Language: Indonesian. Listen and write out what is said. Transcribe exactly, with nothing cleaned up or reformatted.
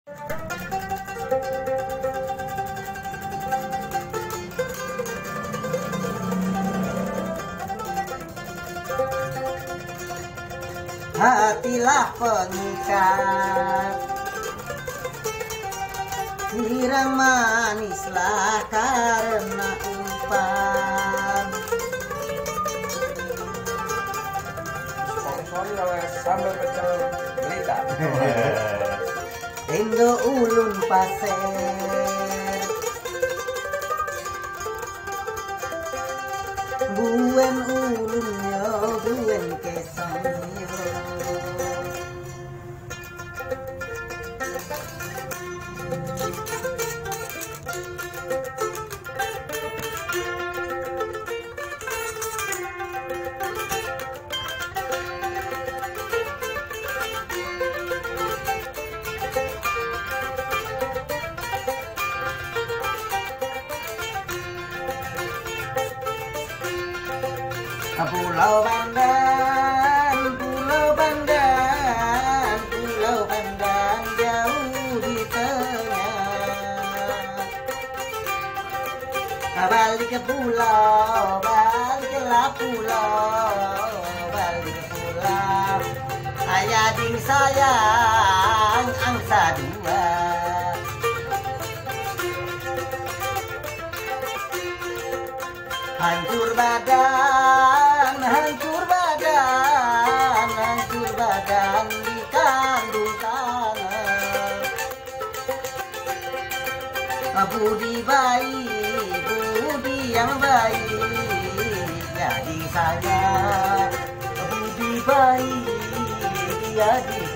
Hatilah pengikat, sirang manislah karena umpan. Sponsori oleh sambal pecel berita. Indo ulun pasir, buen ulun yo buen kesang yo. Pulau Bandan, Pulau Bandan, Pulau Bandan jauh di tengah. Balik ke pulau, baliklah pulau, balik ke pulau. Ayah ding sayang angsa dua. Hancur badan, hancur badan, hancur badan di kandung tanah. Budi baik, budi yang baik, jadi saya. Budi baik, jadi